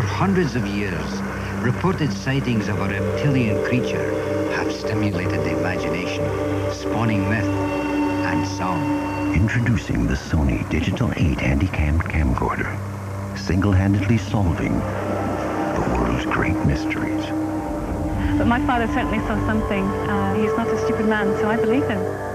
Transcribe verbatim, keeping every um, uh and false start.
For hundreds of years, reported sightings of a reptilian creature have stimulated the imagination, spawning myth and song. Introducing the Sony Digital eight Handycam camcorder, single-handedly solving the world's great mysteries. But my father certainly saw something. Uh, he's not a stupid man, so I believe him.